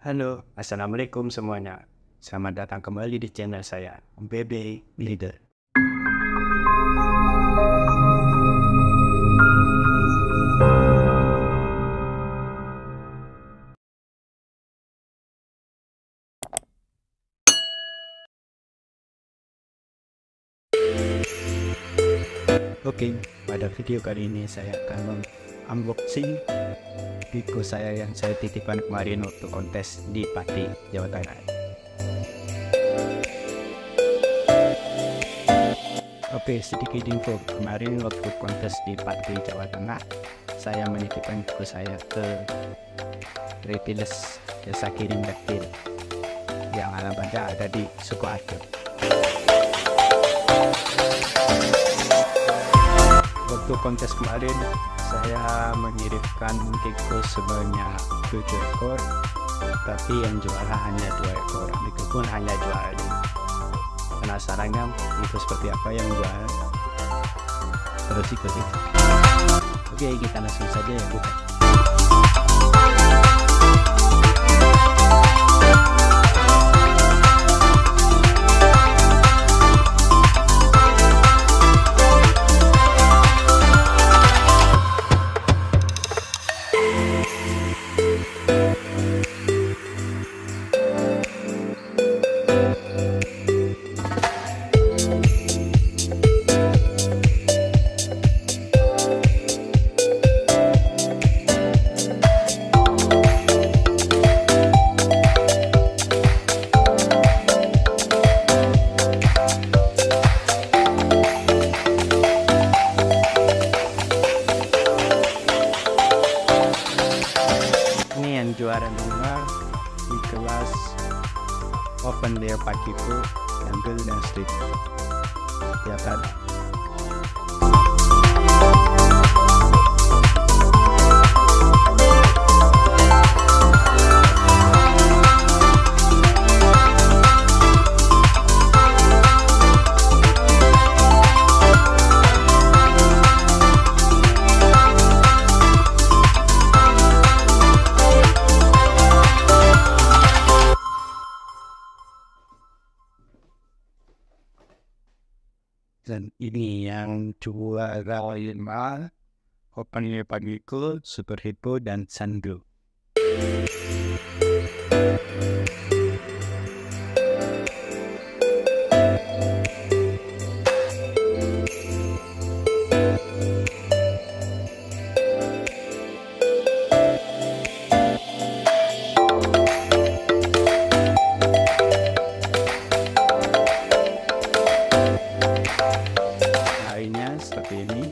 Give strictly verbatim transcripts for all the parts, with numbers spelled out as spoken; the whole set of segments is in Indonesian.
Halo, assalamualaikum semuanya. Selamat datang kembali di channel saya, B B Leader. Oke, pada video kali ini saya akan unboxing Pico saya yang saya titipkan kemarin waktu kontes di Pati, Jawa Tengah. Oke, sedikit info. Kemarin waktu kontes di Pati, Jawa Tengah, saya menitipkan Pico saya ke Retailers Jasa Kirim Reptil yang alamatnya ada di Sukoharjo. Waktu kontes kemarin saya mengirimkan Pico sebanyak tujuh ekor, tapi yang juara hanya dua ekor. Pico pun hanya juara dua. Penasaran kan Pico seperti apa yang juara? Terus ikuti. Oke, kita langsung saja ya buka. Juara lima di kelas open layer Pico, jungle dan street. Ya kan? Dan ini yang juara lima open layer Pico, Super Hippo dan Sandro. Seperti ini.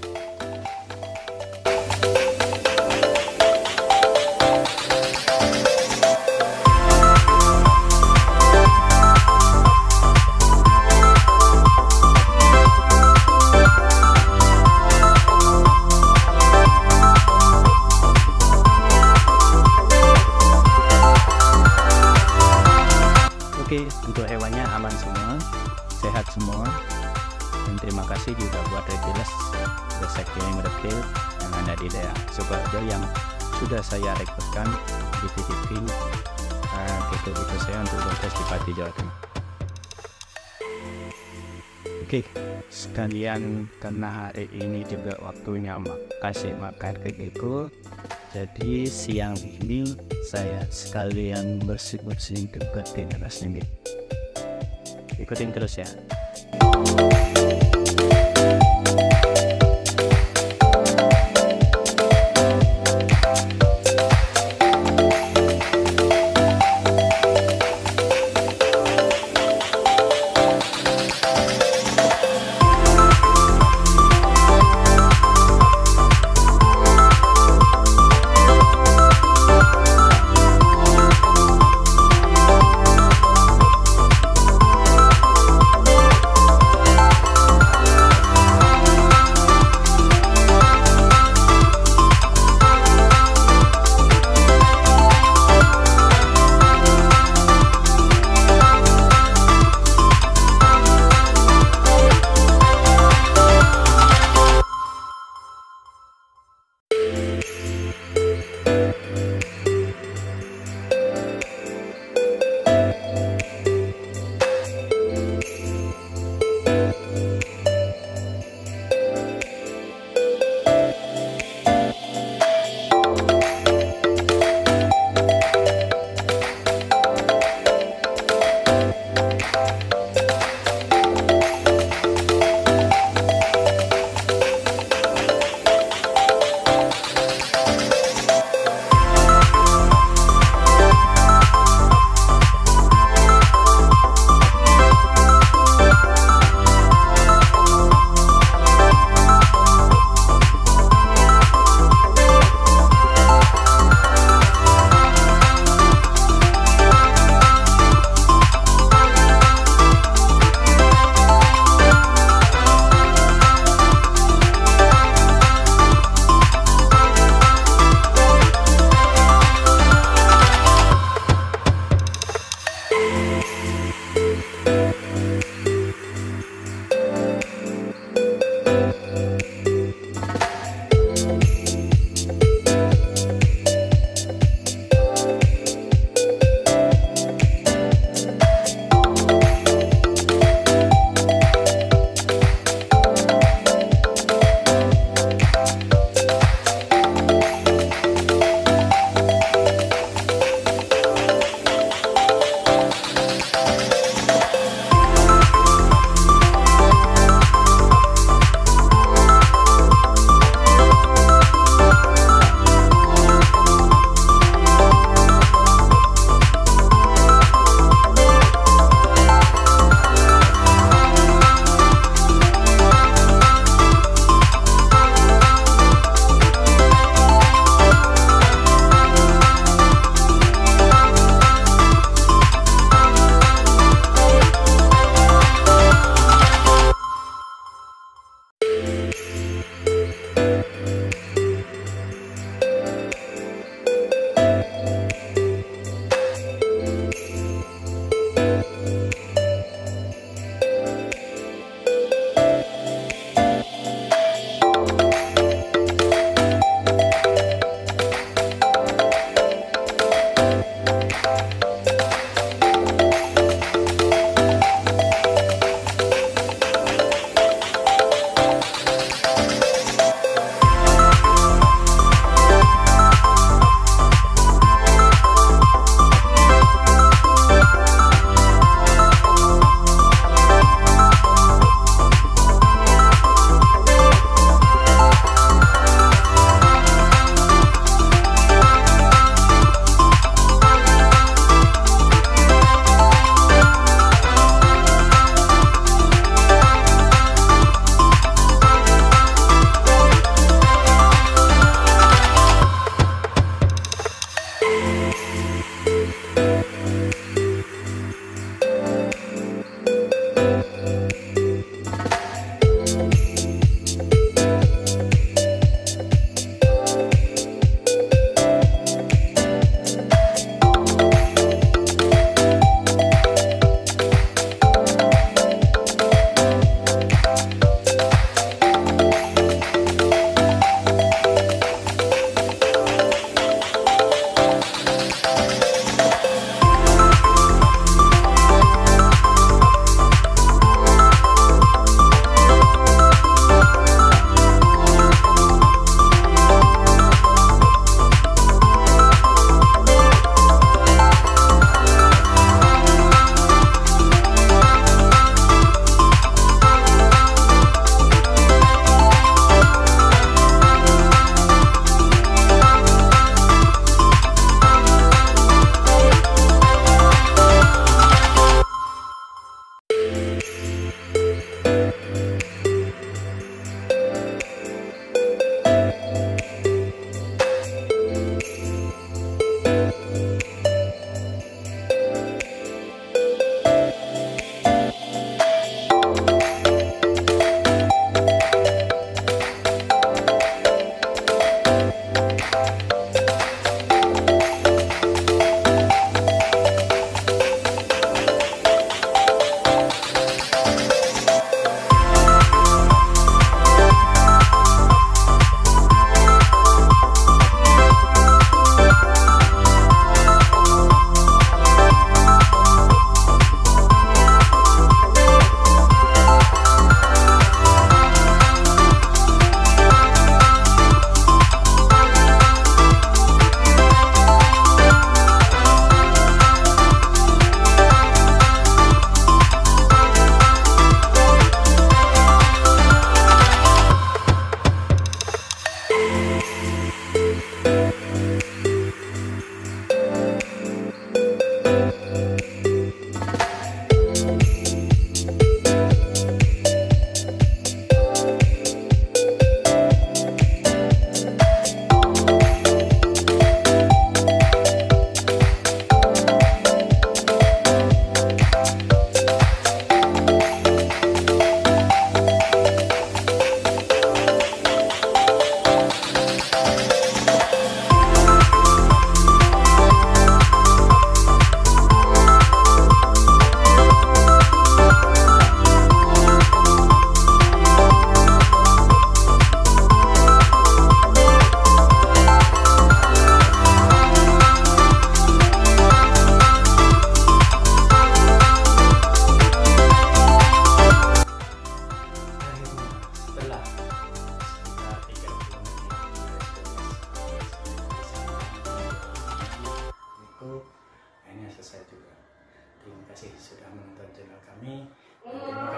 Oke, untuk hewannya aman semua, sehat semua. Dan terima kasih juga buat Retailers Jasa Kirim Reptil yang ada di daerah Sukoharjo yang sudah saya rekrutkan dititipin uh, Pico-Pico saya untuk kontes di Pati, Jawa Tengah. Oke, sekalian karena hari ini juga waktunya kasih makan ke Pico, jadi siang ini saya sekalian bersih-bersih tempat di atas ini. Ikutin terus ya.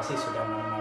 kasih sudah mau